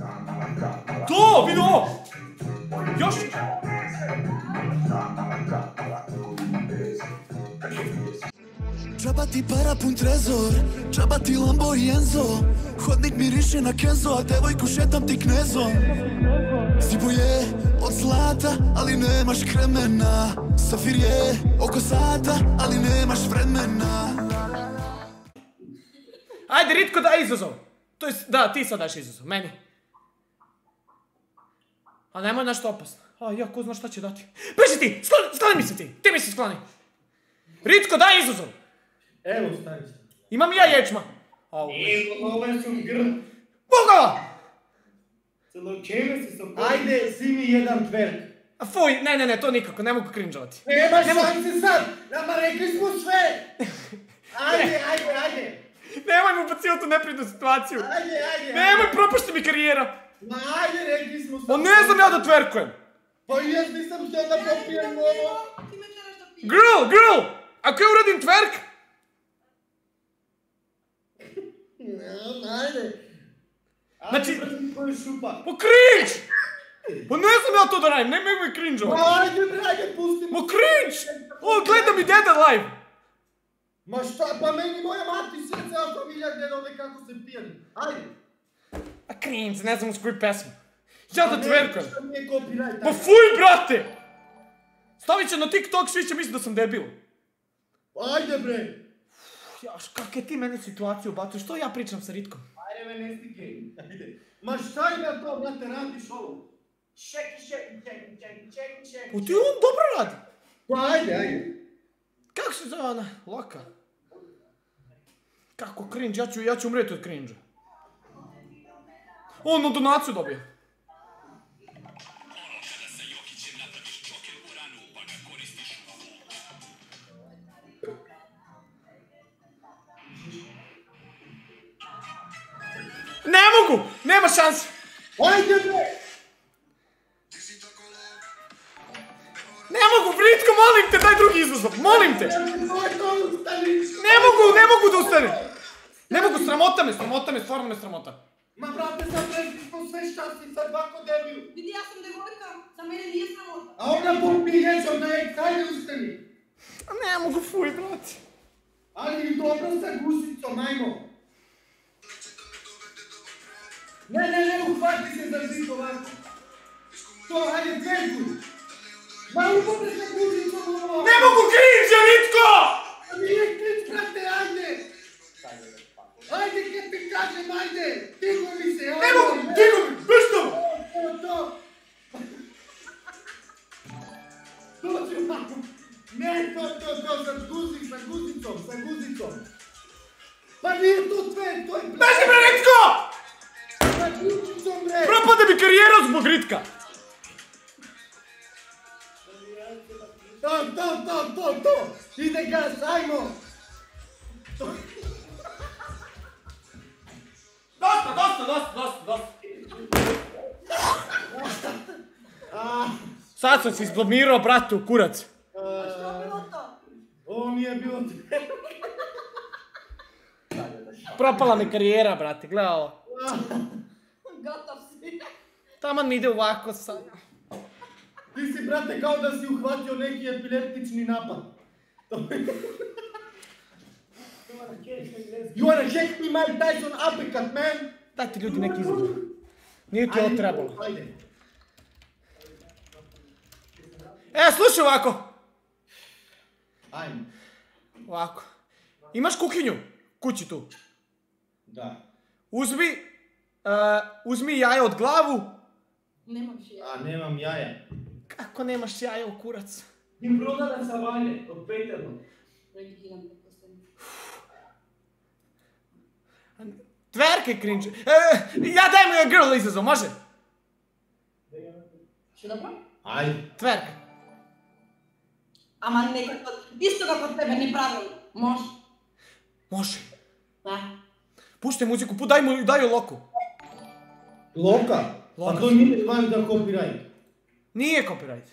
To, vidi ovo! Još! Džaba ti para pun trezor, džaba ti Lambo i Enzo. Hodnik miriše na Kenzo, a devojku šetam ti knezom. Zibo je od zlata, ali nemaš kremena. Safir je oko sata, ali nemaš vremena. Ajde, Ritko, daj izazov. To je, da, ti sad daš izazov, meni. A nemoj nešto opasno. A ja, ko zna šta će dati. Beži ti, skloni mi se ti, ti mi se skloni. Ritko, daj izazov. Evo, stavi se. Imam i ja ječma. Evo, ove su grd. Boga! Celo čeme si sam... Ajde, si mi jedan tverk. A fuj, ne, to nikako, ne mogu cringeovati. Nemaš šanse sad, nama rekli smo sve. Ajde. Nemoj mu ubacivati u neprijatnu situaciju. Ajde. Nemoj, propušti mi karijera. Ma ajde, rekli smo sve. O, ne znam ja da tverkujem. Pa ja nisam htio da popijem ovo. Girl, ako ja uradim tverk? Ajde. Znači... Ajde, šupa. O, cringe! Pa ne znam ja to da radim, nemoj mi cringeovati. Ajde, pusti me. O, cringe! O, gledam i deda live. Ma šta, pa meni moja mati sve ceo familija gleda ove kako se pijani. Ajde. A cringe, ne znam uz koju pesmu. Ja da tverkujem. Što mi je copyright. Pa fuj, brate! Stavit će na TikTok, svi će misliti da sam debil. Ajde, bre. Jaš, kakve ti meni situaciju ubacuješ, što ja pričam sa Ritkom? Ajde, me ne stikaj. Ajde. Ma šta ima to, brate, radiš ovo? Čeki. O, ti on dobro radi. Pa ajde. Kako se zove ona? Loka. Kako cringe, ja ću umreti od cringe. On donaciju dobije. Ne mogu! Nema šanse! Ajde, bre! Ne mogu, Ritko, molim te, daj drugi izazov, molim te! Ne mogu da ustanem! Ne mogu, sramota me, stvarno me sramota. Ma brate, sad rekli smo sve šťastni, sad ovako debil. Vidi, ja sam devojka, za mene nije sramota. A ona popije od nejek, hajde ustani. Ne mogu, fuj, brate. Ali dobro sa gusicom, ajmo. Ne, uhvati se za zid ovako. To, hajde, dverku. Ma upopre sa gusicom ovo. Ne mogu, cringe, Ritko! Nije cringe, brate, ajde. Ajde, kad ti kažem, ajde. Tigo mi se, ajde. Ne mogu, tigo mi, baš to. To ću ovako. Ne, to, sa gusicom. Pa nije to tverk, to je... Beži, bre, Ritko! Gusicom, bre. Propade mi karijera zbog Ritka. To. Ide gas, ajmo. Dosta. Sad sam se izblamirao, brate, u kurac. A što je bilo to? Ovo nije bilo... Propala mi karijera, brate, gledaj ovo. Gotov si. Taman mi ide ovako sad. Ti si, brate, kao da si uhvatio neki epileptični napad. You wanna check me Mike Tyson uppercut, man? Dajte ljudi neki izgled. Nije ti ovo trebalo. Ajde. Slušaj ovako. Ajde. Ovako. Imaš kuhinju? Kući tu. Da. Uzmi jaja od glavu. Nemam šija. A, nemam jaja. Kako nemaš jaja u kurac? Im prodana sa vanje, od Peterno. Regikiram pretpostavljam. Tverke cringe. Ja dajem girl izazov, može? Što dobro? Ajde. Tverka. Ama nekako, isto kako tebe, nepravilno. Može? Može. Da. Puštaj muziku, daj joj loku. Loka? Loka. Pa to nije stvar da copyright. Nije copyright.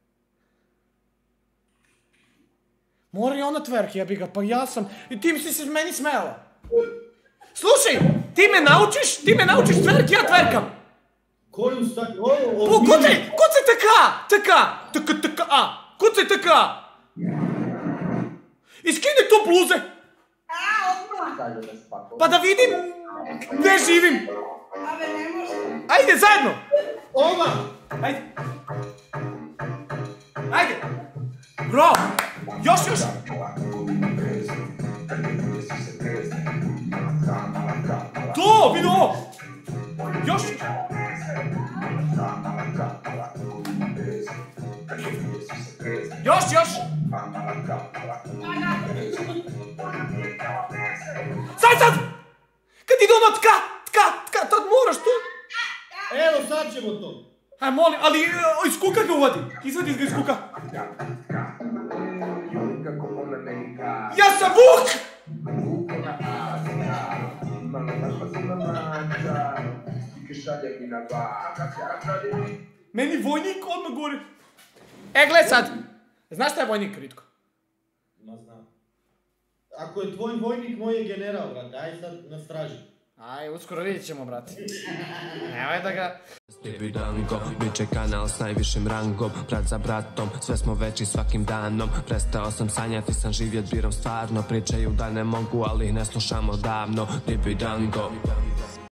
Mora i ona tverk, jebi ga, pa ja sam... I ti si se meni smela. Slušaj, ti me naučiš tverk, ja tverkam. Koju stati? Ovo, Kucaj TK! Kucaj TK! I skini tu bluze! Pa da vidim gdje živim! Ave, ne može. Ajde, zajedno! Ova! Ajde! Bravo! Još! To, vidi ovo! Još! Još! Sad! Kad ide ono tka, tad moraš tu! Evo, sad ćemo to. Aj, molim, ali iz kuka ga uvadi. Izvadi ga iz kuka. Ja sam Vuk! Meni vojnik odmah govori. Gled sad. Znaš šta je vojnik, Ritko? Ma znam. Ako je tvoj vojnik, moj je general, brate. Aj sad na straži. Aj, uskoro vidjet ćemo, brate. Nemoj da ga... Dango, bit će kanal s najvišim rangom, brat za bratom, sve smo veći svakim danom. Prestao sam sanjati, sam živjet birom stvarno, pričaju da ne mogu, ali ne slušamo davno. Dango.